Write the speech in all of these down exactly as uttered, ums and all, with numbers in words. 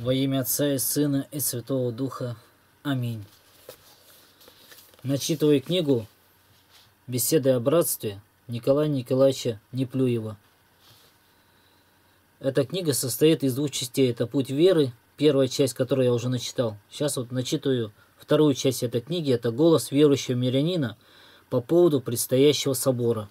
Во имя Отца и Сына и Святого Духа. Аминь. Начитываю книгу «Беседы о братстве» Николая Николаевича Неплюева. Эта книга состоит из двух частей. Это «Путь веры», первая часть, которую я уже начитал. Сейчас вот начитываю вторую часть этой книги. Это «Голос верующего мирянина» по поводу предстоящего собора.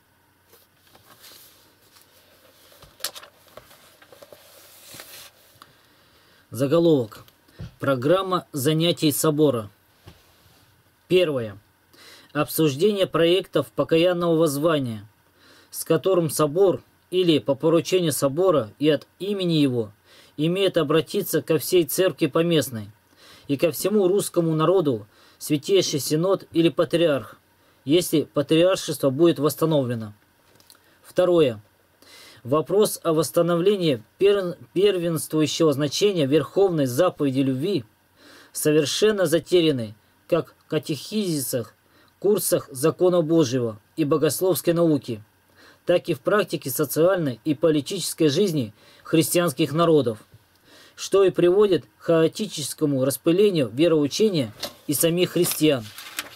Заголовок. Программа занятий собора. Первое. Обсуждение проектов покаянного воззвания, с которым собор или по поручению собора и от имени его имеет обратиться ко всей церкви поместной и ко всему русскому народу Святейший Синод или Патриарх, если патриаршество будет восстановлено. Второе. Вопрос о восстановлении первенствующего значения Верховной заповеди любви, совершенно затерянной как в катехизисах, курсах закона Божьего и богословской науки, так и в практике социальной и политической жизни христианских народов, что и приводит к хаотическому распылению вероучения и самих христиан.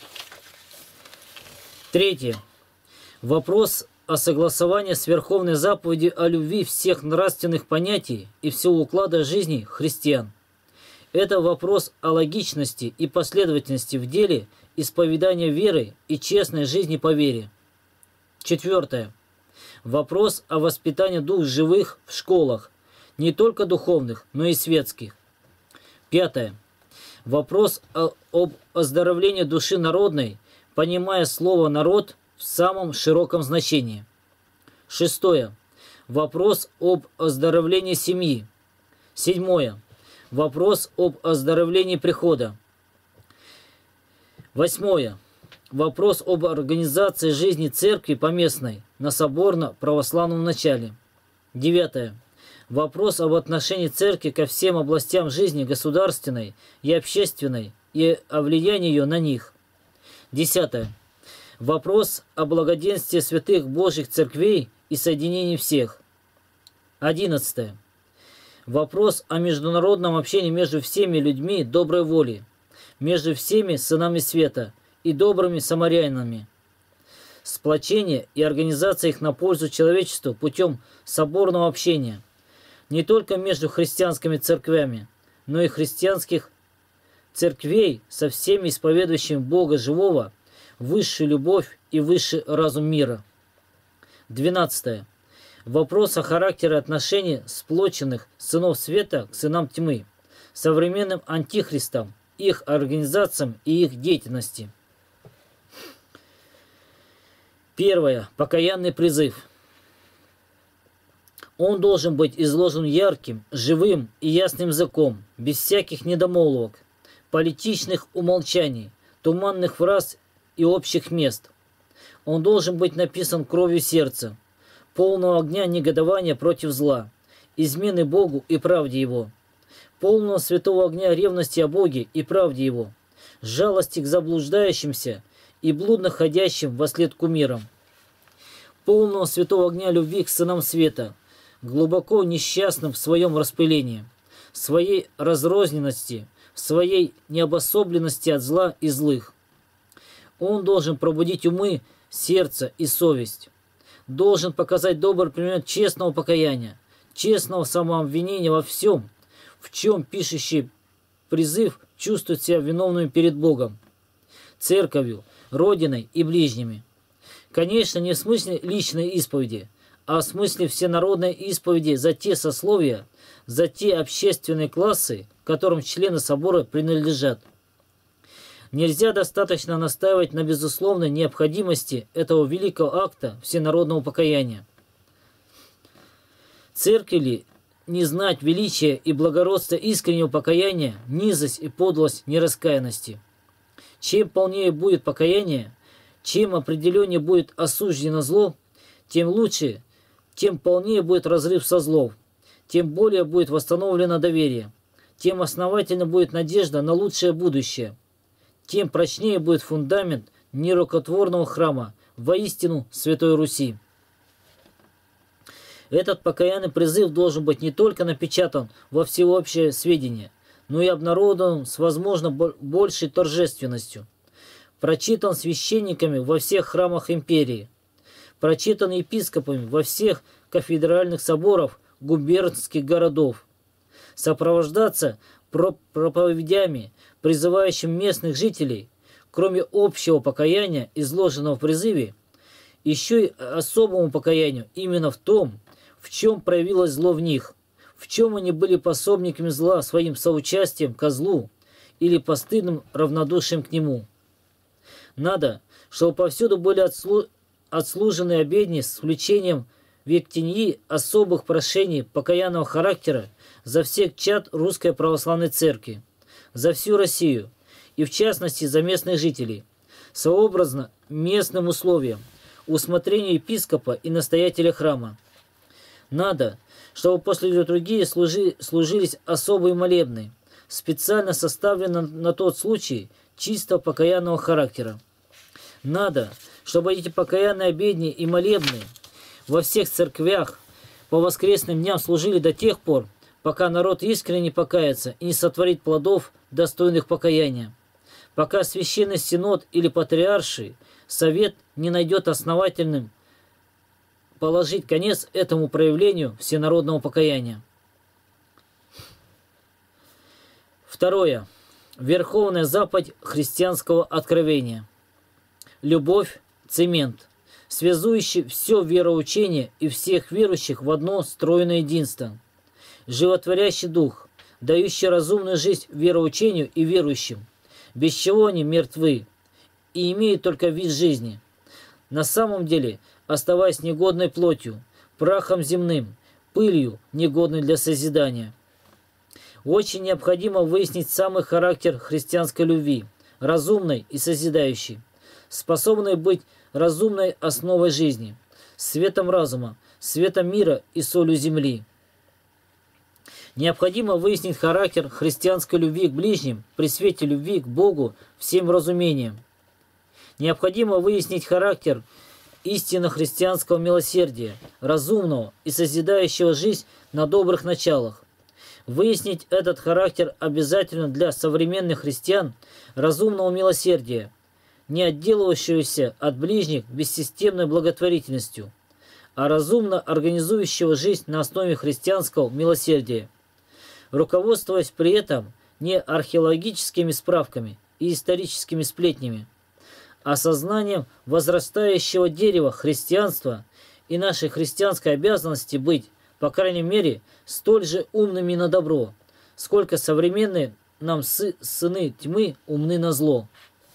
Третье. Вопрос о согласовании с Верховной заповедью о любви всех нравственных понятий и всего уклада жизни христиан. Это вопрос о логичности и последовательности в деле исповедания веры и честной жизни по вере. Четвертое. Вопрос о воспитании душ живых в школах, не только духовных, но и светских. Пятое. Вопрос о, об оздоровлении души народной, понимая слово «народ» в самом широком значении. Шестое. Вопрос об оздоровлении семьи. Седьмое. Вопрос об оздоровлении прихода. Восьмое. Вопрос об организации жизни церкви поместной на соборно-православном начале. Девятое. Вопрос об отношении церкви ко всем областям жизни государственной и общественной и о влиянии ее на них. Десятое. Вопрос о благоденствии святых Божьих церквей и соединении всех. Одиннадцатое. Вопрос о международном общении между всеми людьми доброй воли, между всеми сынами света и добрыми самарянами. Сплочение и организация их на пользу человечеству путем соборного общения, не только между христианскими церквями, но и христианских церквей со всеми исповедующими Бога живого, высшую любовь и высший разум мира. Двенадцатое. Вопрос о характере отношений сплоченных сынов света к сынам тьмы, современным антихристам, их организациям и их деятельности. Первое. Покаянный призыв. Он должен быть изложен ярким, живым и ясным языком, без всяких недомолвок, политичных умолчаний, туманных фраз и общих мест. Он должен быть написан кровью сердца, полного огня негодования против зла, измены Богу и правде Его, полного святого огня ревности о Боге и правде Его, жалости к заблуждающимся и блудно ходящим вослед кумирам, полного святого огня любви к сынам света, глубоко несчастным в своем распылении, в своей разрозненности, в своей необособленности от зла и злых. Он должен пробудить умы, сердце и совесть. Должен показать добрый пример честного покаяния, честного самообвинения во всем, в чем пишущий призыв чувствует себя виновным перед Богом, церковью, родиной и ближними. Конечно, не в смысле личной исповеди, а в смысле всенародной исповеди за те сословия, за те общественные классы, которым члены собора принадлежат. Нельзя достаточно настаивать на безусловной необходимости этого великого акта всенародного покаяния. Церкви ли не знать величия и благородства искреннего покаяния, низость и подлость нераскаянности? Чем полнее будет покаяние, чем определеннее будет осуждено зло, тем лучше, тем полнее будет разрыв со злом, тем более будет восстановлено доверие, тем основательно будет надежда на лучшее будущее, тем прочнее будет фундамент нерукотворного храма, воистину Святой Руси. Этот покаянный призыв должен быть не только напечатан во всеобщее сведение, но и обнародован с, возможно, большей торжественностью. Прочитан священниками во всех храмах империи, прочитан епископами во всех кафедральных соборах губернских городов, сопровождаться проповедями, призывающими местных жителей, кроме общего покаяния, изложенного в призыве, еще и особому покаянию именно в том, в чем проявилось зло в них, в чем они были пособниками зла своим соучастием ко злу или постыдным равнодушием к нему. Надо, чтобы повсюду были отслу... отслужены обедни с включением в Ектеньи особых прошений покаянного характера за всех чад Русской Православной Церкви, за всю Россию и в частности за местных жителей, сообразно местным условиям, усмотрению епископа и настоятеля храма. Надо, чтобы после литургии служи, служились особые молебны, специально составленные на тот случай чисто покаянного характера. Надо, чтобы эти покаянные обедни и молебны во всех церквях по воскресным дням служили до тех пор, пока народ искренне покается и не сотворит плодов, достойных покаяния, пока священный синод или патриарший совет не найдет основательным положить конец этому проявлению всенародного покаяния. Второе. Верховная заповедь христианского откровения. Любовь – цемент, связующий все вероучение и всех верующих в одно стройное единство. Животворящий дух, дающий разумную жизнь вероучению и верующим, без чего они мертвы и имеют только вид жизни, на самом деле оставаясь негодной плотью, прахом земным, пылью, негодной для созидания. Очень необходимо выяснить самый характер христианской любви, разумной и созидающей, способной быть разумной основой жизни, светом разума, светом мира и солью земли. Необходимо выяснить характер христианской любви к ближним при свете любви к Богу всем разумением. Необходимо выяснить характер истинно христианского милосердия, разумного и созидающего жизнь на добрых началах. Выяснить этот характер обязательно для современных христиан разумного милосердия, не отделывающегося от ближних бессистемной благотворительностью, а разумно организующего жизнь на основе христианского милосердия, руководствуясь при этом не археологическими справками и историческими сплетнями, а сознанием возрастающего дерева христианства и нашей христианской обязанности быть, по крайней мере, столь же умными на добро, сколько современные нам сы сыны тьмы умны на зло.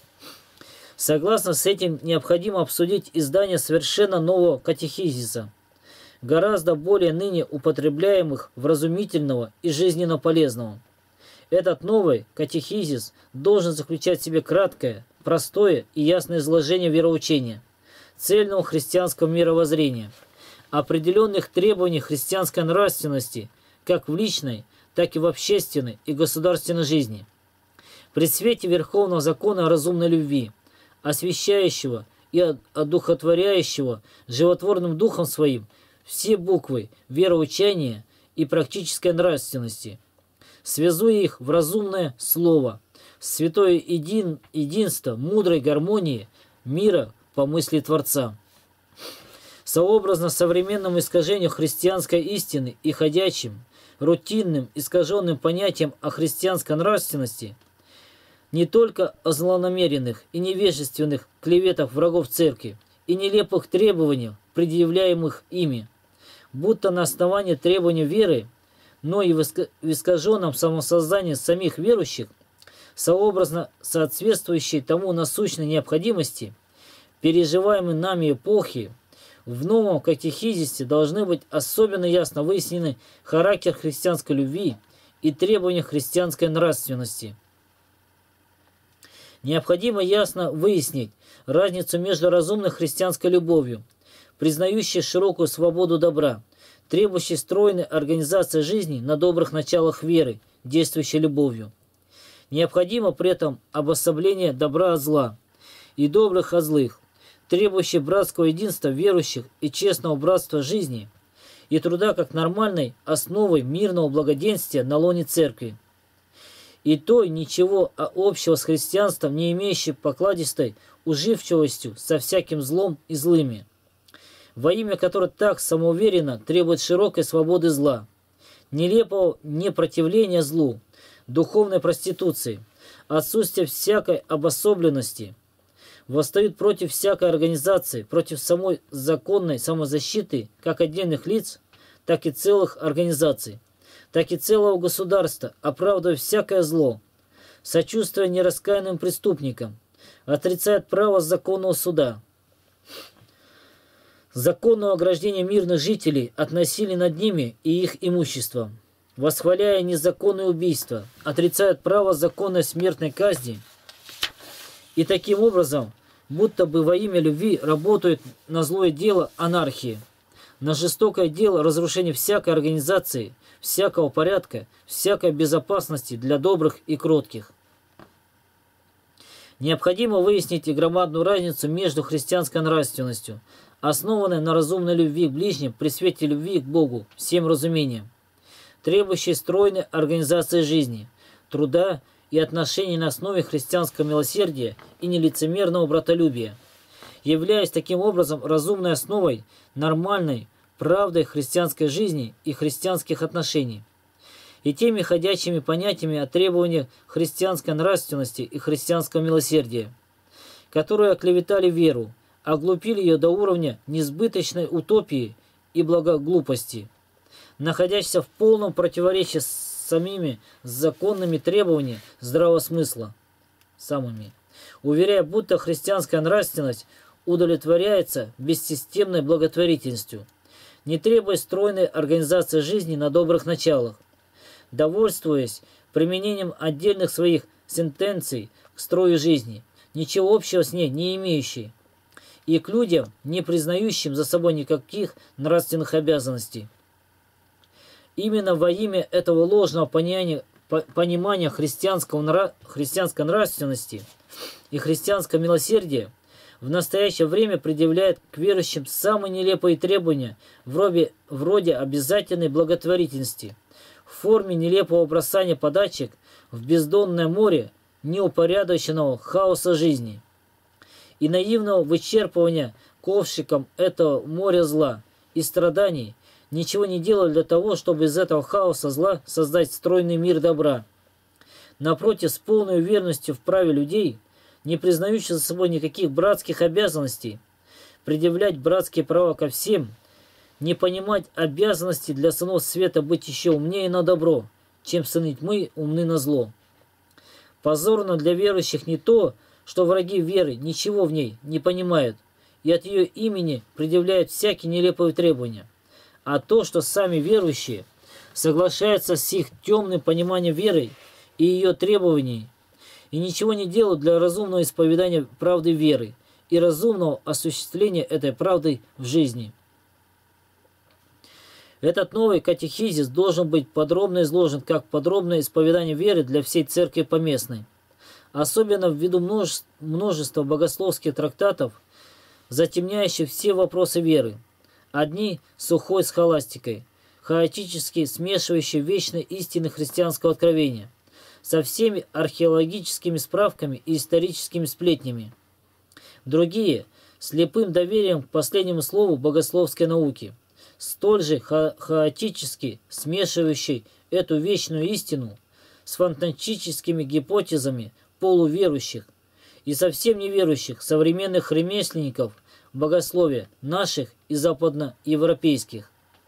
Согласно с этим, необходимо обсудить издание совершенно нового катехизиса, гораздо более ныне употребляемых вразумительного и жизненно полезного. Этот новый катехизис должен заключать в себе краткое, простое и ясное изложение вероучения, цельного христианского мировоззрения, определенных требований христианской нравственности как в личной, так и в общественной и государственной жизни. При свете Верховного Закона о разумной любви, освящающего и одухотворяющего животворным духом своим все буквы вероучения и практической нравственности, связуя их в разумное слово, в святое един, единство мудрой гармонии мира по мысли Творца. Сообразно современному искажению христианской истины и ходячим, рутинным, искаженным понятиям о христианской нравственности, не только о злонамеренных и невежественных клеветах врагов церкви и нелепых требованиях, предъявляемых ими, будто на основании требований веры, но и в искаженном самосознании самих верующих, сообразно соответствующей тому насущной необходимости, переживаемой нами эпохи, в новом катехизисе должны быть особенно ясно выяснены характер христианской любви и требования христианской нравственности. Необходимо ясно выяснить разницу между разумной христианской любовью, признающей широкую свободу добра, требующей стройной организации жизни на добрых началах веры, действующей любовью. Необходимо при этом обособление добра от зла и добрых от злых, требующей братского единства верующих и честного братства жизни, и труда как нормальной основой мирного благоденствия на лоне церкви, и той ничего общего с христианством, не имеющей покладистой уживчивостью со всяким злом и злыми, во имя которой так самоуверенно требует широкой свободы зла, нелепого непротивления злу, духовной проституции, отсутствия всякой обособленности, восстают против всякой организации, против самой законной самозащиты как отдельных лиц, так и целых организаций, так и целого государства, оправдывая всякое зло, сочувствуя нераскаянным преступникам, отрицает право законного суда, законного ограждения мирных жителей от насилия над ними и их имуществом, восхваляя незаконные убийства, отрицает право законной смертной казни и таким образом, будто бы во имя любви работают на злое дело анархии, на жестокое дело разрушения всякой организации, всякого порядка, всякой безопасности для добрых и кротких. Необходимо выяснить и громадную разницу между христианской нравственностью, основанной на разумной любви к ближним при свете любви к Богу, всем разумением, требующей стройной организации жизни, труда и отношений на основе христианского милосердия и нелицемерного братолюбия, являясь таким образом разумной основой нормальной, правдой христианской жизни и христианских отношений, и теми ходячими понятиями о требованиях христианской нравственности и христианского милосердия, которые оклеветали веру, оглупили ее до уровня несбыточной утопии и благоглупости, находящейся в полном противоречии с самими законными требованиями здравого смысла, самыми, уверяя, будто христианская нравственность удовлетворяется бессистемной благотворительностью, не требуя стройной организации жизни на добрых началах, довольствуясь применением отдельных своих сентенций к строю жизни, ничего общего с ней не имеющей, и к людям, не признающим за собой никаких нравственных обязанностей. Именно во имя этого ложного понимания, понимания христианского нрав, христианской нравственности и христианского милосердия в настоящее время предъявляет к верующим самые нелепые требования вроде, вроде обязательной благотворительности в форме нелепого бросания подачек в бездонное море неупорядоченного хаоса жизни и наивного вычерпывания ковшиком этого моря зла и страданий, ничего не делали для того, чтобы из этого хаоса зла создать стройный мир добра. Напротив, с полной уверенностью в праве людей, не признающих за собой никаких братских обязанностей, предъявлять братские права ко всем, не понимать обязанности для сынов света быть еще умнее на добро, чем сыны тьмы умны на зло. Позорно для верующих не то, что враги веры ничего в ней не понимают и от ее имени предъявляют всякие нелепые требования, а то, что сами верующие соглашаются с их темным пониманием веры и ее требований, и ничего не делают для разумного исповедания правды веры и разумного осуществления этой правды в жизни. Этот новый катехизис должен быть подробно изложен как подробное исповедание веры для всей церкви поместной, особенно ввиду множества богословских трактатов, затемняющих все вопросы веры, одни сухой схоластикой, хаотически смешивающие вечные истины христианского откровения, со всеми археологическими справками и историческими сплетнями. Другие – слепым доверием к последнему слову богословской науки, столь же ха хаотически смешивающий эту вечную истину с фантастическими гипотезами полуверующих и совсем неверующих современных ремесленников богословия наших и западноевропейских.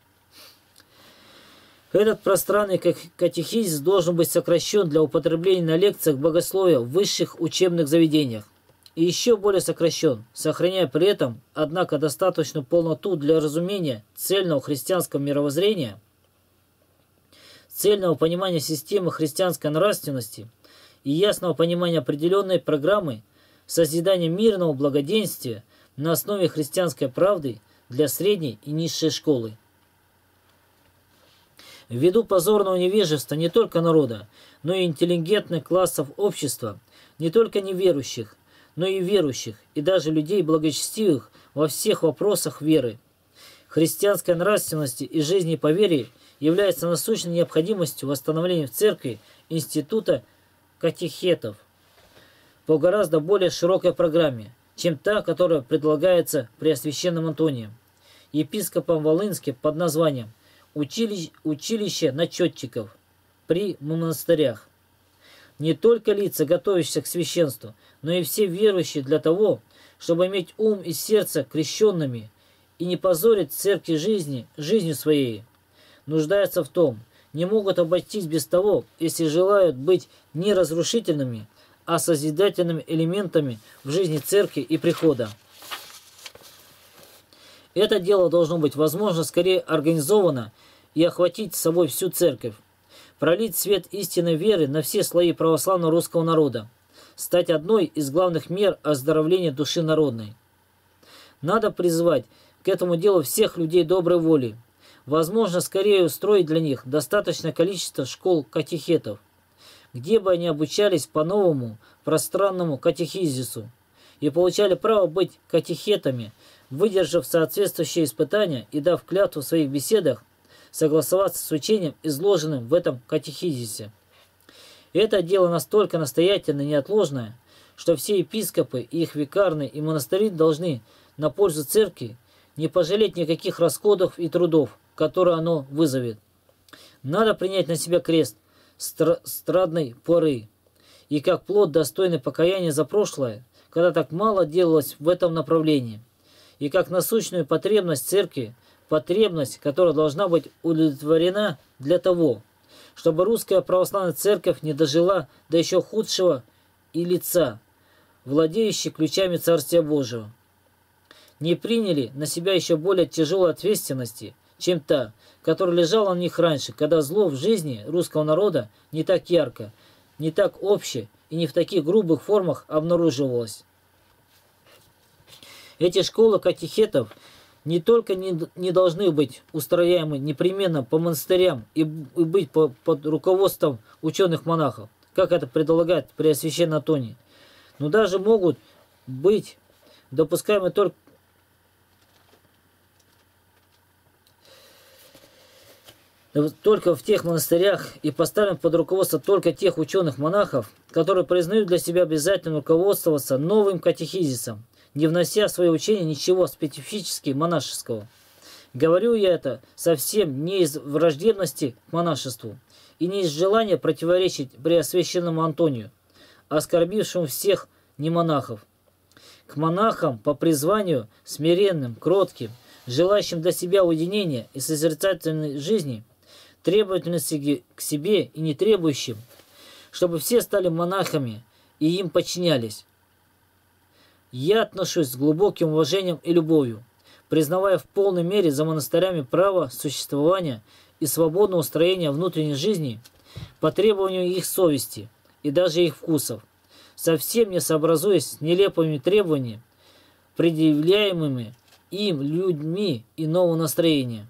Этот пространный катехизис должен быть сокращен для употребления на лекциях богословия в высших учебных заведениях и еще более сокращен, сохраняя при этом, однако, достаточную полноту для разумения цельного христианского мировоззрения, цельного понимания системы христианской нравственности и ясного понимания определенной программы созидания мирного благоденствия на основе христианской правды для средней и низшей школы. Ввиду позорного невежества не только народа, но и интеллигентных классов общества, не только неверующих, но и верующих, и даже людей благочестивых во всех вопросах веры, христианской нравственности и жизни по вере является насущной необходимостью восстановления в церкви института катехетов по гораздо более широкой программе, чем та, которая предлагается Преосвященным Антонием, епископом Волынским под названием «Училище, училище начетчиков при монастырях». Не только лица, готовящиеся к священству, но и все верующие для того, чтобы иметь ум и сердце крещенными и не позорить церкви жизни, жизнью своей, нуждаются в том, не могут обойтись без того, если желают быть не разрушительными, а созидательными элементами в жизни церкви и прихода. Это дело должно быть, возможно, скорее организовано и охватить собой всю церковь, пролить свет истинной веры на все слои православного русского народа, стать одной из главных мер оздоровления души народной. Надо призвать к этому делу всех людей доброй воли, возможно, скорее устроить для них достаточное количество школ-катехетов, где бы они обучались по новому пространному катехизису и получали право быть катехетами, выдержав соответствующие испытания и дав клятву в своих беседах согласоваться с учением, изложенным в этом катехизисе. Это дело настолько настоятельное и неотложное, что все епископы и их викарные и монастыри должны на пользу церкви не пожалеть никаких расходов и трудов, которые оно вызовет. Надо принять на себя крест стра страдной поры, и как плод достойный покаяния за прошлое, когда так мало делалось в этом направлении, и как насущную потребность церкви, потребность, которая должна быть удовлетворена для того, чтобы русская православная церковь не дожила до еще худшего и лица, владеющей ключами Царствия Божьего, не приняли на себя еще более тяжелой ответственности, чем та, которая лежала на них раньше, когда зло в жизни русского народа не так ярко, не так обще и не в таких грубых формах обнаруживалось. Эти школы катехетов не только не, не должны быть устрояемы непременно по монастырям и, и быть по, под руководством ученых-монахов, как это предлагает Преосвященный Антоний, но даже могут быть допускаемы только только в тех монастырях и поставлен под руководство только тех ученых-монахов, которые признают для себя обязательно руководствоваться новым катехизисом, не внося в свое учение ничего специфически монашеского. Говорю я это совсем не из враждебности к монашеству и не из желания противоречить Преосвященному Антонию, оскорбившему всех немонахов. К монахам по призванию смиренным, кротким, желающим для себя уединения и созерцательной жизни, требовательности к себе и не требующим, чтобы все стали монахами и им подчинялись. Я отношусь с глубоким уважением и любовью, признавая в полной мере за монастырями право существования и свободного устроения внутренней жизни по требованию их совести и даже их вкусов, совсем не сообразуясь с нелепыми требованиями, предъявляемыми им людьми иного настроения.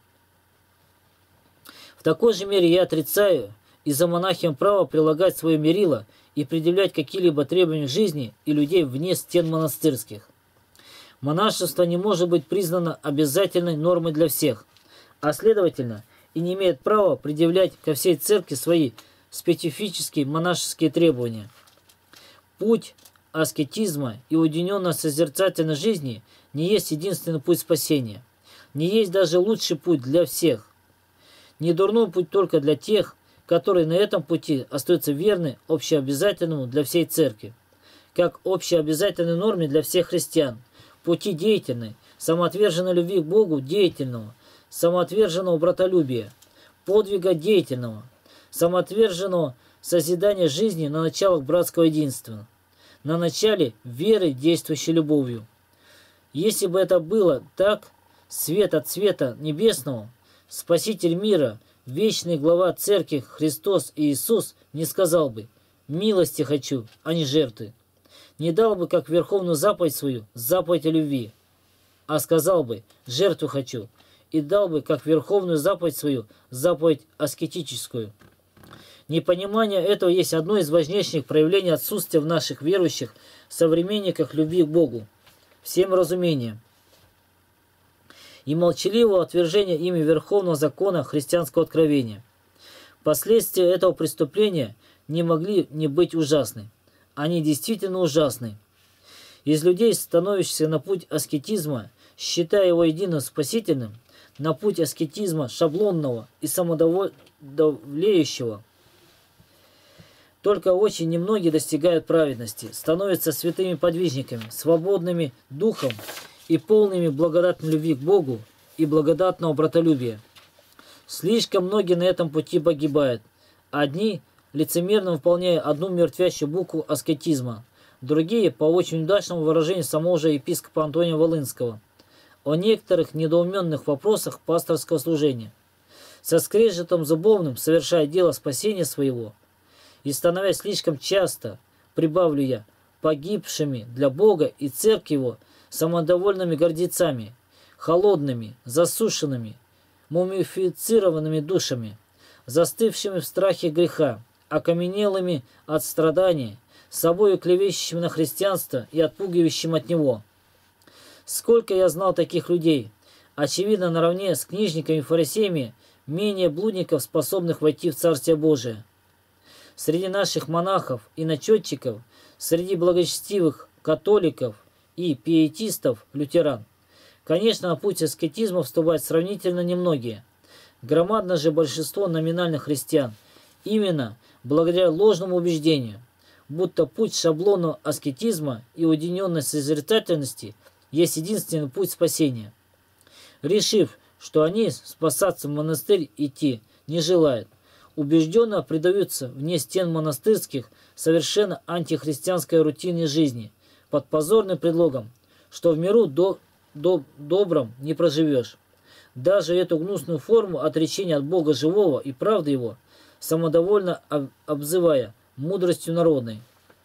В такой же мере я отрицаю и за монахиям право прилагать свое мерило и предъявлять какие-либо требования жизни и людей вне стен монастырских. Монашество не может быть признано обязательной нормой для всех, а следовательно и не имеет права предъявлять ко всей церкви свои специфические монашеские требования. Путь аскетизма и уединенной созерцательной жизни не есть единственный путь спасения, не есть даже лучший путь для всех. Не дурной путь только для тех, которые на этом пути остаются верны общеобязательному для всей церкви, как общеобязательной норме для всех христиан, пути деятельной, самоотверженной любви к Богу деятельного, самоотверженного братолюбия, подвига деятельного, самоотверженного созидания жизни на началах братского единства, на начале веры, действующей любовью. Если бы это было так, свет от света небесного, Спаситель мира, вечный глава церкви Христос и Иисус не сказал бы «милости хочу, а не жертвы», не дал бы как верховную заповедь свою заповедь о любви, а сказал бы «жертву хочу» и дал бы как верховную заповедь свою заповедь аскетическую. Непонимание этого есть одно из важнейших проявлений отсутствия в наших верующих современниках любви к Богу, всем разумением. и молчаливого отвержения ими верховного закона христианского откровения. Последствия этого преступления не могли не быть ужасны. Они действительно ужасны. Из людей, становящихся на путь аскетизма, считая его единым спасительным, на путь аскетизма шаблонного и самодовлеющего, только очень немногие достигают праведности, становятся святыми подвижниками, свободными духом и полными благодатной любви к Богу и благодатного братолюбия. Слишком многие на этом пути погибают. Одни лицемерно выполняя одну мертвящую букву аскетизма, другие по очень удачному выражению самого же епископа Антония Волынского о некоторых недоуменных вопросах пасторского служения, со скрежетом зубовным совершая дело спасения своего, и становясь слишком часто, прибавлю я, погибшими для Бога и церкви его самодовольными гордецами, холодными, засушенными, мумифицированными душами, застывшими в страхе греха, окаменелыми от страдания, собою клевещущими на христианство и отпугивающим от него. Сколько я знал таких людей, очевидно, наравне с книжниками и фарисеями, менее блудников, способных войти в Царствие Божие. Среди наших монахов и начетчиков, среди благочестивых католиков и пиетистов лютеран, конечно, на путь аскетизма вступают сравнительно немногие. Громадное же большинство номинальных христиан именно благодаря ложному убеждению, будто путь шаблонного аскетизма и уединенной созерцательности есть единственный путь спасения. Решив, что они спасаться в монастырь идти не желают, убежденно предаются вне стен монастырских совершенно антихристианской рутине жизни под позорным предлогом, что в миру до, до, добром не проживешь. Даже эту гнусную форму отречения от Бога живого и правды его, самодовольно обзывая мудростью народной.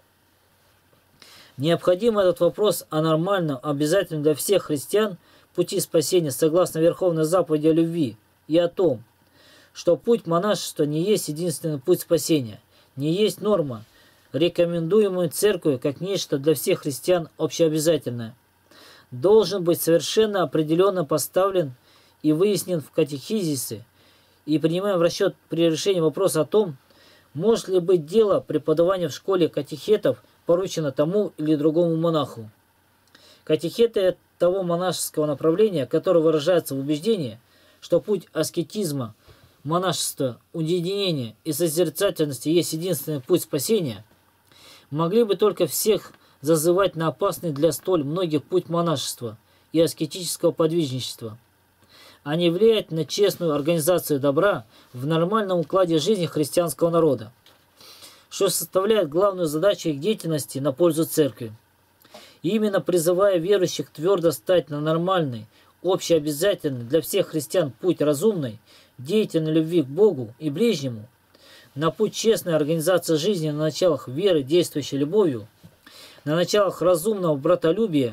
Необходим этот вопрос о нормальном, обязательном для всех христиан пути спасения согласно Верховной заповеди о любви и о том, что путь монашества не есть единственный путь спасения, не есть норма, рекомендуемую церковью как нечто для всех христиан общеобязательное, должен быть совершенно определенно поставлен и выяснен в катехизисе, и принимаем в расчет при решении вопроса о том, может ли быть дело преподавания в школе катехетов поручено тому или другому монаху. Катехеты того монашеского направления, которое выражается в убеждении, что путь аскетизма, монашества, уединения и созерцательности есть единственный путь спасения, могли бы только всех зазывать на опасный для столь многих путь монашества и аскетического подвижничества, а не влиять на честную организацию добра в нормальном укладе жизни христианского народа, что составляет главную задачу их деятельности на пользу церкви. И именно призывая верующих твердо стать на нормальный, общеобязательный для всех христиан путь разумной, деятельной любви к Богу и ближнему, на путь честной организации жизни на началах веры, действующей любовью, на началах разумного братолюбия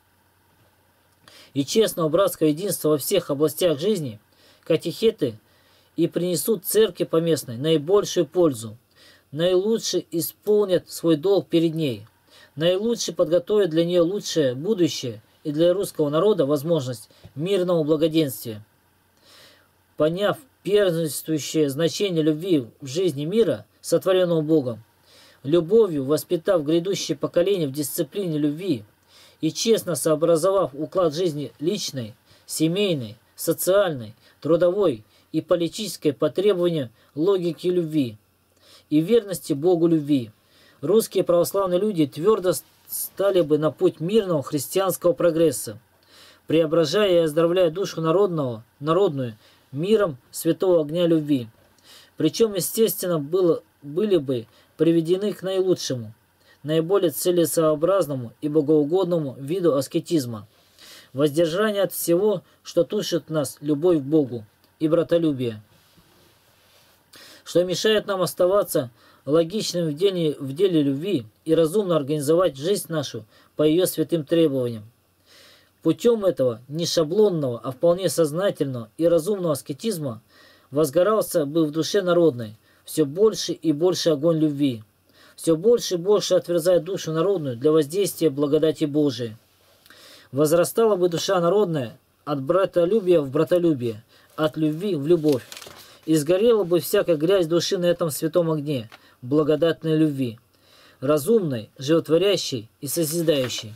и честного братского единства во всех областях жизни, катехеты и принесут церкви поместной наибольшую пользу, наилучше исполнят свой долг перед ней, наилучше подготовят для нее лучшее будущее и для русского народа возможность мирного благоденствия. Поняв первенствующее значение любви в жизни мира, сотворенного Богом, любовью воспитав грядущее поколение в дисциплине любви и честно сообразовав уклад жизни личной, семейной, социальной, трудовой и политической по требованию логики любви и верности Богу любви, русские православные люди твердо стали бы на путь мирного христианского прогресса, преображая и оздоровляя душу народного, народную миром святого огня любви. Причем, естественно, было, были бы приведены к наилучшему, наиболее целесообразному и богоугодному виду аскетизма, воздержание от всего, что тушит в нас любовь к Богу и братолюбие, что мешает нам оставаться логичным в деле, в деле любви и разумно организовать жизнь нашу по ее святым требованиям. Путем этого не шаблонного, а вполне сознательного и разумного аскетизма возгорался бы в душе народной все больше и больше огонь любви, все больше и больше отверзая душу народную для воздействия благодати Божией. Возрастала бы душа народная от братолюбия в братолюбие, от любви в любовь. И сгорела бы всякая грязь души на этом святом огне благодатной любви, разумной, животворящей и созидающей.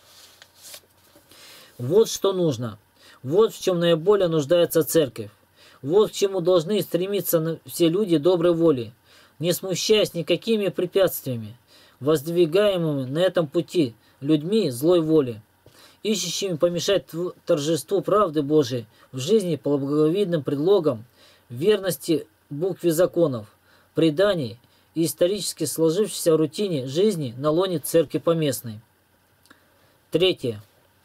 Вот что нужно. Вот в чем наиболее нуждается церковь. Вот к чему должны стремиться все люди доброй воли, не смущаясь никакими препятствиями, воздвигаемыми на этом пути людьми злой воли, ищущими помешать торжеству правды Божией в жизни по благовидным предлогам верности букве законов, преданий и исторически сложившейся рутине жизни на лоне церкви поместной. Третье.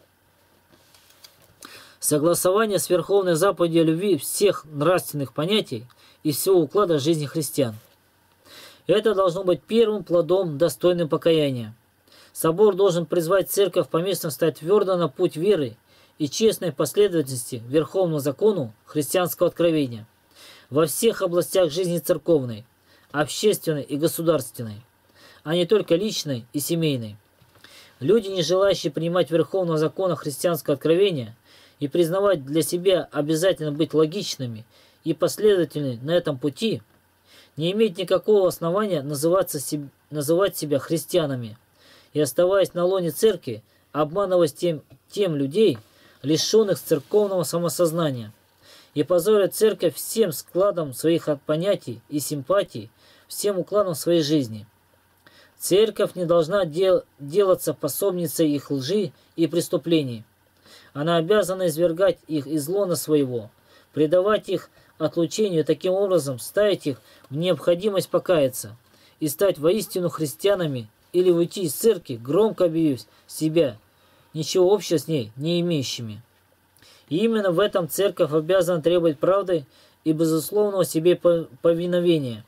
Согласование с верховной заповедью любви всех нравственных понятий и всего уклада жизни христиан. Это должно быть первым плодом, достойным покаяния. Собор должен призвать церковь поместно стать твердо на путь веры и честной последовательности верховному закону христианского откровения во всех областях жизни церковной, общественной и государственной, а не только личной и семейной. Люди, не желающие принимать верховного закона христианского откровения и признавать для себя обязательно быть логичными и последовательными на этом пути, не имеют никакого основания называться себе, называть себя христианами и, оставаясь на лоне церкви, обманывать тем, тем людей, лишенных церковного самосознания, и позорят церковь всем складом своих понятий и симпатий, всем укладом своей жизни. Церковь не должна дел, делаться пособницей их лжи и преступлений. Она обязана извергать их из лона своего, предавать их отлучению и таким образом ставить их в необходимость покаяться и стать воистину христианами или уйти из церкви, громко объявив себя, ничего общего с ней не имеющими. И именно в этом церковь обязана требовать правды и безусловного себе повиновения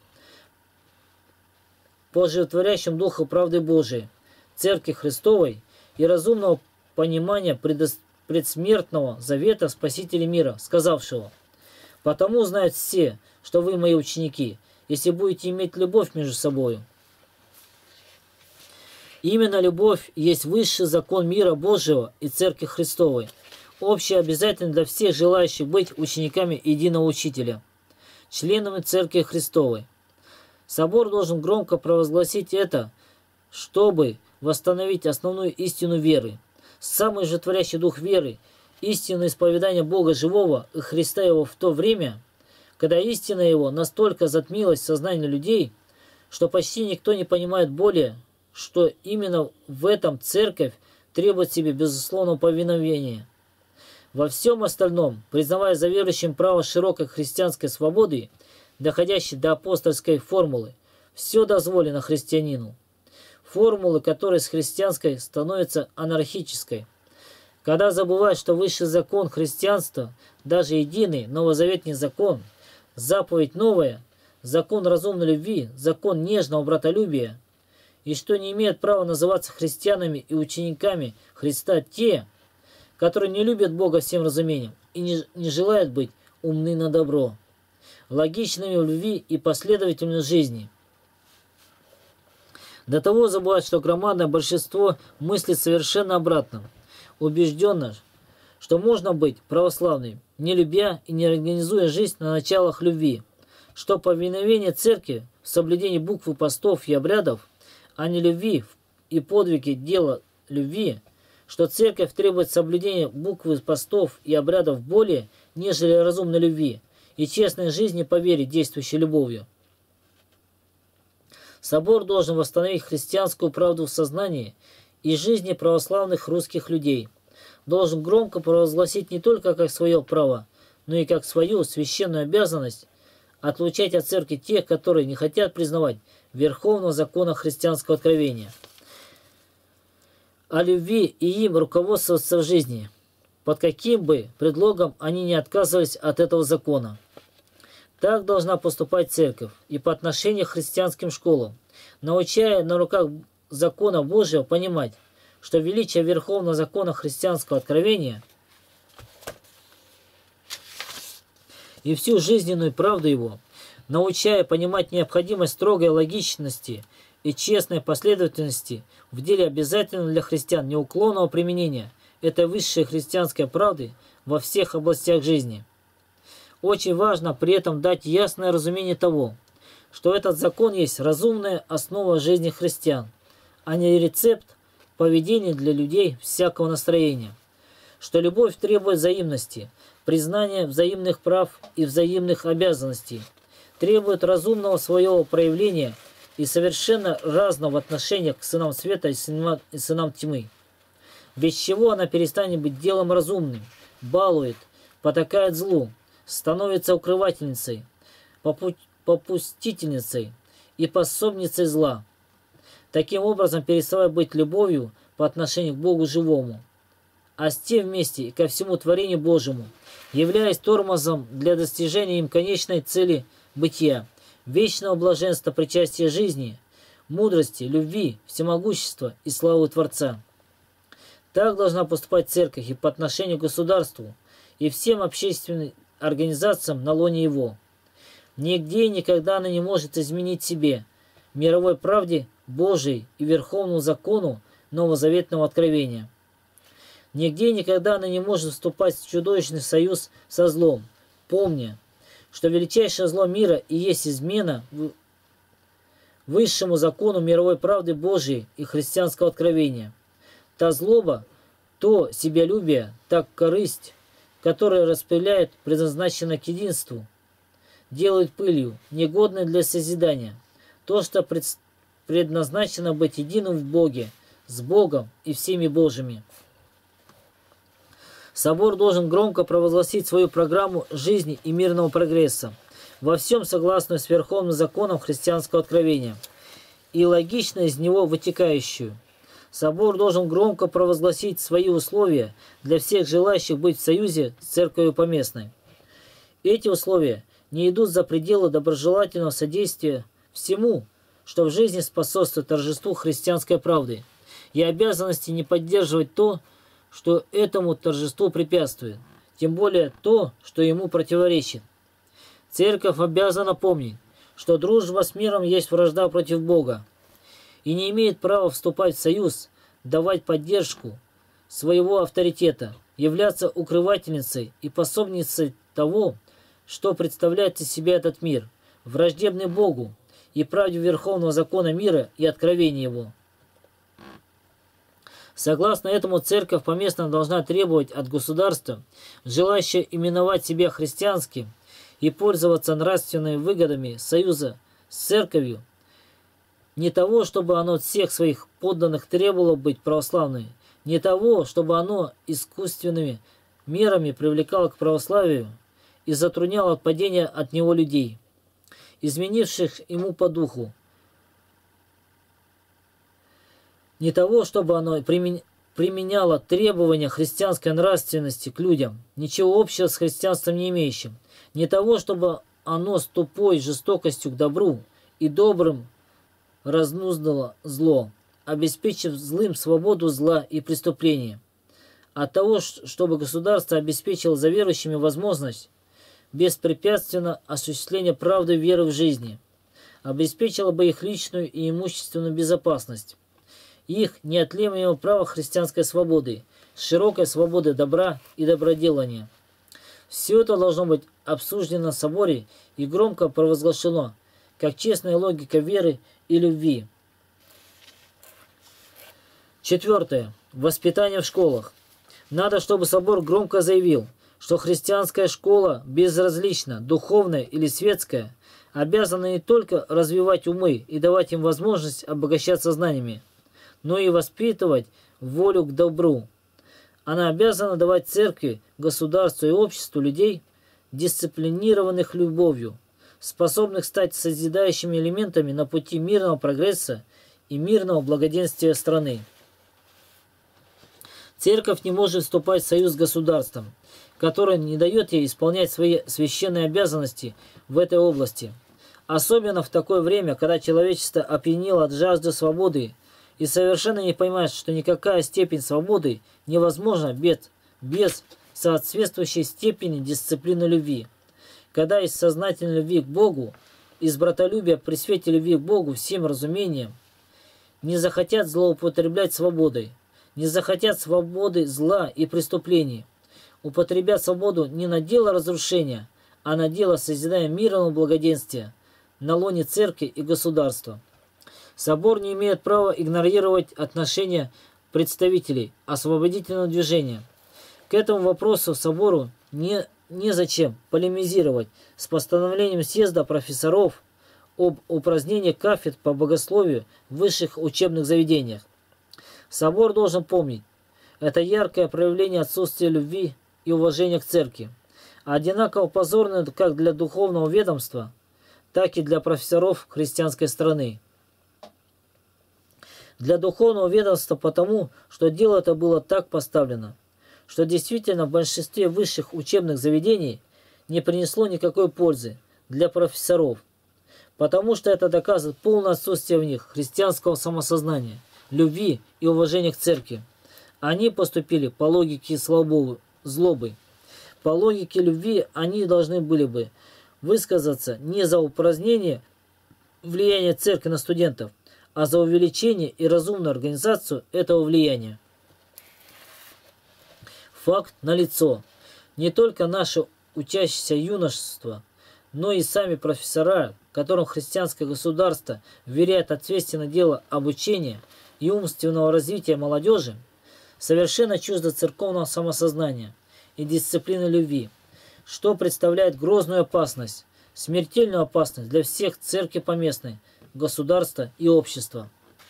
по животворящему духу правды Божией, Церкви Христовой и разумного понимания предос... предсмертного завета Спасителя мира, сказавшего: «Потому знают все, что вы мои ученики, если будете иметь любовь между собою». Именно любовь есть высший закон мира Божьего и Церкви Христовой, общий обязательный для всех желающих быть учениками единого Учителя, членами Церкви Христовой. Собор должен громко провозгласить это, чтобы восстановить основную истину веры, самый животворящий дух веры, истинное исповедание Бога живого и Христа Его в то время, когда истина Его настолько затмилась в сознании людей, что почти никто не понимает более, что именно в этом церковь требует себе безусловного повиновения. Во всем остальном, признавая за верующим право широкой христианской свободы, доходящей до апостольской формулы, все дозволено христианину. Формулы, которая с христианской становится анархической. Когда забывают, что высший закон христианства, даже единый новозаветный закон, заповедь новая, закон разумной любви, закон нежного братолюбия, и что не имеют права называться христианами и учениками Христа те, которые не любят Бога всем разумением и не, не желают быть умны на добро, логичными в любви и последовательной жизни. До того забывают, что громадное большинство мыслит совершенно обратно, убежденно, что можно быть православным, не любя и не организуя жизнь на началах любви, что повиновение церкви в соблюдении буквы постов и обрядов, а не любви и подвиги дела любви, что церковь требует соблюдения буквы постов и обрядов более, нежели разумной любви и честной жизни по вере, действующей любовью. Собор должен восстановить христианскую правду в сознании и жизни православных русских людей, должен громко провозгласить не только как свое право, но и как свою священную обязанность отлучать от церкви тех, которые не хотят признавать верховного закона христианского откровения о любви и им руководствоваться в жизни, под каким бы предлогом они не отказывались от этого закона. Так должна поступать церковь и по отношению к христианским школам, научая на руках закона Божьего понимать, что величие верховного закона христианского откровения и всю жизненную правду его, научая понимать необходимость строгой логичности и честной последовательности в деле обязательного для христиан неуклонного применения этой высшей христианской правды во всех областях жизни. Очень важно при этом дать ясное разумение того, что этот закон есть разумная основа жизни христиан, а не рецепт поведения для людей всякого настроения, что любовь требует взаимности, признания взаимных прав и взаимных обязанностей, требует разумного своего проявления и совершенно разного отношения к сынам света и сынам, и сынам тьмы, без чего она перестанет быть делом разумным, балует, потакает злу, становится укрывательницей, попустительницей и пособницей зла, таким образом переставая быть любовью по отношению к Богу живому, а с тем вместе и ко всему творению Божьему, являясь тормозом для достижения им конечной цели бытия, вечного блаженства причастия жизни, мудрости, любви, всемогущества и славы Творца. Так должна поступать Церковь и по отношению к государству, и всем общественным организациям на лоне его. Нигде и никогда она не может изменить себе, мировой правде Божией и верховному закону новозаветного откровения. Нигде и никогда она не может вступать в чудовищный союз со злом, помня, что величайшее зло мира и есть измена высшему закону мировой правды Божией и христианского откровения. Та злоба, то себялюбие, та корысть, которая распыляет предназначенное к единству, делает пылью, негодной для созидания, то, что предназначено быть единым в Боге, с Богом и всеми Божьими. Собор должен громко провозгласить свою программу жизни и мирного прогресса, во всем согласную с верховным законом христианского откровения и логично из него вытекающую. Собор должен громко провозгласить свои условия для всех желающих быть в союзе с Церковью Поместной. Эти условия не идут за пределы доброжелательного содействия всему, что в жизни способствует торжеству христианской правды, и обязанности не поддерживать то, что этому торжеству препятствует, тем более то, что ему противоречит. Церковь обязана помнить, что дружба с миром есть вражда против Бога, и не имеет права вступать в союз, давать поддержку своего авторитета, являться укрывательницей и пособницей того, что представляет из себя этот мир, враждебный Богу и правде верховного закона мира и откровения его. Согласно этому, Церковь Поместная должна требовать от государства, желающего именовать себя христианским и пользоваться нравственными выгодами союза с Церковью, не того, чтобы оно от всех своих подданных требовало быть православными, не того, чтобы оно искусственными мерами привлекало к православию и затрудняло отпадение от него людей, изменивших ему по духу, не того, чтобы оно применяло требования христианской нравственности к людям, ничего общего с христианством не имеющим, не того, чтобы оно с тупой жестокостью к добру и добрым разнуздало зло, обеспечив злым свободу зла и преступления, от того, чтобы государство обеспечило за верующими возможность беспрепятственно осуществления правды веры в жизни, обеспечило бы их личную и имущественную безопасность, их неотъемлемое право христианской свободы, широкой свободы добра и доброделания. Все это должно быть обсуждено в соборе и громко провозглашено, как честная логика веры и любви. Четвертое. Воспитание в школах. Надо, чтобы собор громко заявил, что христианская школа безразлична, духовная или светская, обязана не только развивать умы и давать им возможность обогащаться знаниями, но и воспитывать волю к добру. Она обязана давать церкви, государству и обществу людей, дисциплинированных любовью, способных стать созидающими элементами на пути мирного прогресса и мирного благоденствия страны. Церковь не может вступать в союз с государством, которое не дает ей исполнять свои священные обязанности в этой области, особенно в такое время, когда человечество опьянело от жажды свободы и совершенно не понимает, что никакая степень свободы невозможна без, без соответствующей степени дисциплины любви. Когда из сознательной любви к Богу, из братолюбия при свете любви к Богу всем разумением, не захотят злоупотреблять свободой, не захотят свободы зла и преступлений, употребят свободу не на дело разрушения, а на дело созидания мирного благоденствия на лоне церкви и государства. Собор не имеет права игнорировать отношения представителей освободительного движения. К этому вопросу собору не, незачем полемизировать с постановлением съезда профессоров об упразднении кафедр по богословию в высших учебных заведениях. Собор должен помнить, это яркое проявление отсутствия любви и уважения к церкви, одинаково позорное как для духовного ведомства, так и для профессоров христианской страны. Для духовного ведомства потому, что дело это было так поставлено, что действительно в большинстве высших учебных заведений не принесло никакой пользы для профессоров, потому что это доказывает полное отсутствие в них христианского самосознания, любви и уважения к церкви. Они поступили по логике злобы. По логике любви они должны были бы высказаться не за упразднение влияния церкви на студентов, а за увеличение и разумную организацию этого влияния. Факт налицо. Не только наше учащееся юношество, но и сами профессора, которым христианское государство вверяет ответственное дело обучения и умственного развития молодежи, совершенно чуждо церковного самосознания и дисциплины любви, что представляет грозную опасность, смертельную опасность для всех церкви поместной, государства и общества.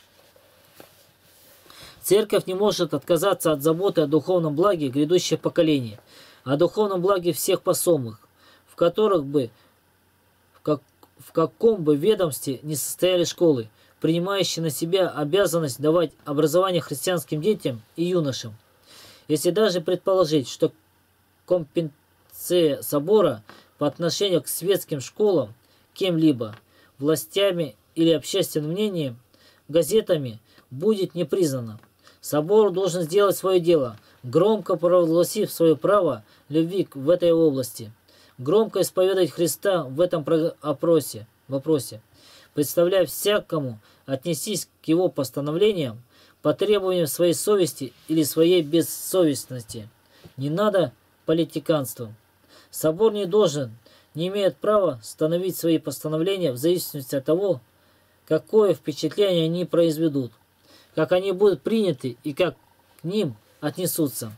Церковь не может отказаться от заботы о духовном благе грядущих поколений, о духовном благе всех посомых, в которых бы, в, как, в каком бы ведомстве ни состояли школы, принимающие на себя обязанность давать образование христианским детям и юношам. Если даже предположить, что компетенция собора по отношению к светским школам кем-либо, властями или общественным мнением, газетами, будет не признана, собор должен сделать свое дело, громко провозгласив свое право любви в этой области, громко исповедовать Христа в этом опросе, вопросе, представляя всякому отнестись к его постановлениям по требованиям своей совести или своей бессовестности. Не надо политиканству. Собор не должен, не имеет права становить свои постановления в зависимости от того, какое впечатление они произведут, как они будут приняты и как к ним отнесутся.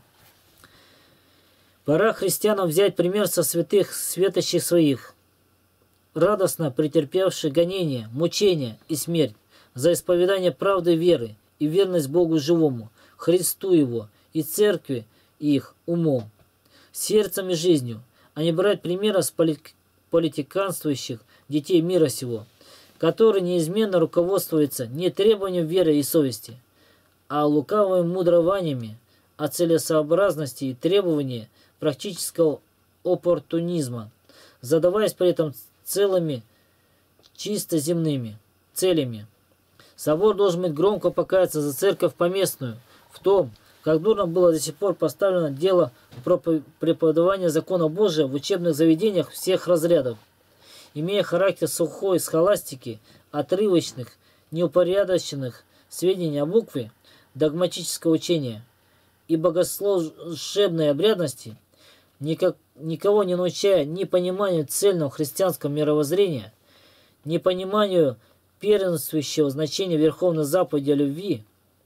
Пора христианам взять пример со святых светочей своих, радостно претерпевших гонения, мучения и смерть за исповедание правды веры и верность Богу живому, Христу Его и Церкви их умом, сердцем и жизнью, а не брать примера с политиканствующих детей мира сего, которые неизменно руководствуются не требованием веры и совести, а лукавыми мудрованиями о целесообразности и требовании практического оппортунизма, задаваясь при этом целыми чисто земными целями. Собор должен быть громко покаяться за церковь поместную в том, как дурно было до сих пор поставлено дело про преподавание закона Божия в учебных заведениях всех разрядов, имея характер сухой схоластики, отрывочных, неупорядоченных сведений о букве, догматического учения и богослужебной обрядности, никак, никого не научая ни пониманию цельного христианского мировоззрения, ни пониманию первенствующего значения верховной заповеди о любви,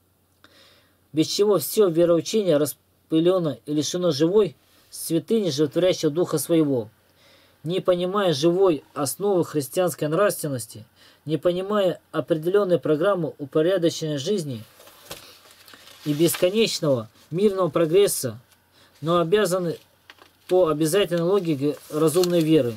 без чего все вероучение распылено и лишено живой святыни животворящего духа своего, не понимая живой основы христианской нравственности, не понимая определенной программы упорядоченной жизни и бесконечного мирного прогресса, но обязаны по обязательной логике разумной веры,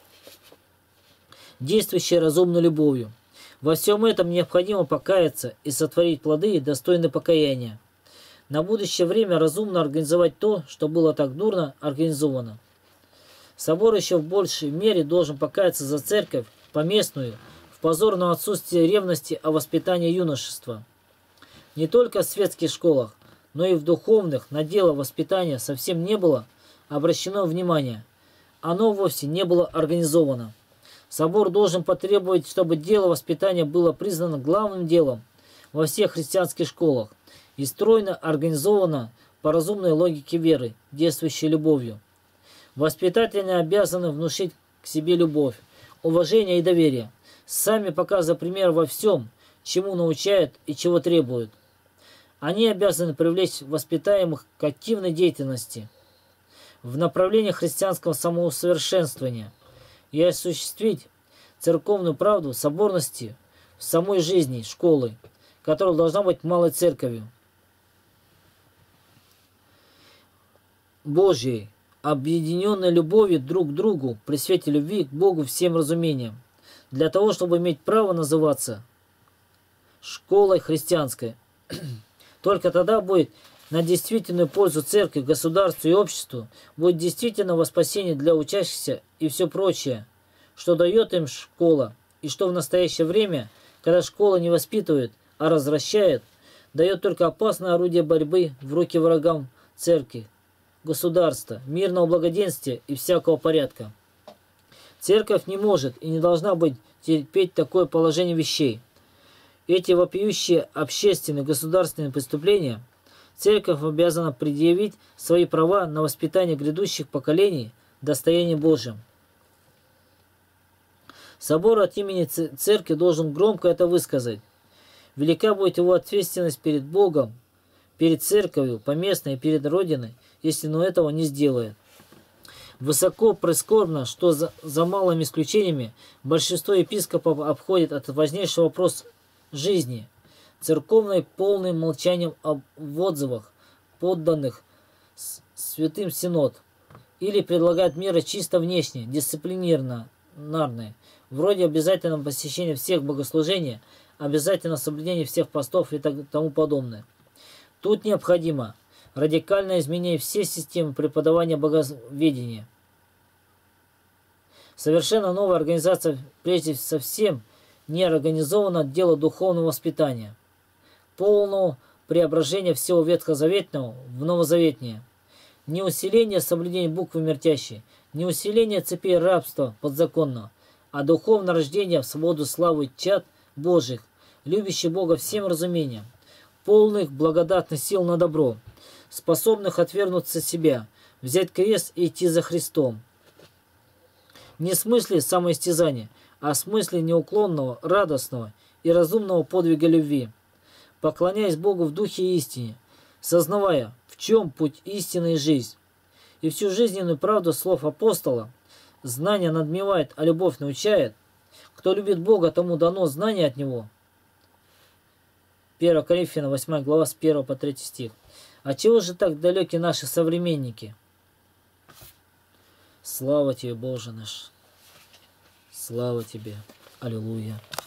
действующей разумной любовью. Во всем этом необходимо покаяться и сотворить плоды, достойные покаяния. На будущее время разумно организовать то, что было так дурно организовано. Собор еще в большей мере должен покаяться за церковь поместную в позорном отсутствии ревности о воспитании юношества. Не только в светских школах, но и в духовных на дело воспитания совсем не было обращено внимание. Оно вовсе не было организовано. Собор должен потребовать, чтобы дело воспитания было признано главным делом во всех христианских школах и стройно организована по разумной логике веры, действующей любовью. Воспитатели обязаны внушить к себе любовь, уважение и доверие, сами показывая пример во всем, чему научают и чего требуют. Они обязаны привлечь воспитаемых к активной деятельности в направлении христианского самоусовершенствования и осуществить церковную правду соборности в самой жизни школы, которая должна быть малой церковью Божьей, объединенной любовью друг к другу при свете любви к Богу всем разумением, для того, чтобы иметь право называться школой христианской. Только тогда будет на действительную пользу церкви, государству и обществу, будет действительно во спасение для учащихся и все прочее, что дает им школа, и что в настоящее время, когда школа не воспитывает, а развращает, дает только опасное орудие борьбы в руки врагам церкви, государства, мирного благоденствия и всякого порядка. Церковь не может и не должна быть терпеть такое положение вещей. Эти вопиющие общественные государственные преступления церковь обязана предъявить свои права на воспитание грядущих поколений достоянием Божьим. Собор от имени церкви должен громко это высказать. Велика будет его ответственность перед Богом, перед церковью, поместной и перед Родиной, если он этого не сделает. Высоко прискорбно, что за, за малыми исключениями большинство епископов обходит этот важнейший вопрос жизни, церковной полным молчанием об отзывах, подданных святым синод, или предлагает меры чисто внешние, дисциплинарные, вроде обязательного посещения всех богослужений, обязательного соблюдения всех постов и тому подобное. Тут необходимо радикальное изменение всей системы преподавания боговедения. Совершенно новая организация, прежде совсем не организовано дело духовного воспитания, полного преображения всего ветхозаветного в новозаветнее, не усиление соблюдения буквы мертящей, не усиление цепей рабства подзаконного, а духовное рождение в свободу славы чад Божьих, любящих Бога всем разумением, полных благодатных сил на добро, способных отвергнуться себя, взять крест и идти за Христом. Не в смысле самоистязания, а в смысле неуклонного, радостного и разумного подвига любви, поклоняясь Богу в духе и истине, сознавая, в чем путь истины и жизнь. И всю жизненную правду слов апостола знание надмевает, а любовь научает. Кто любит Бога, тому дано знание от Него. первое Коринфянам, восьмая глава, с первого по третий стих. А чего же так далеки наши современники? Слава Тебе, Боже наш! Слава Тебе! Аллилуйя!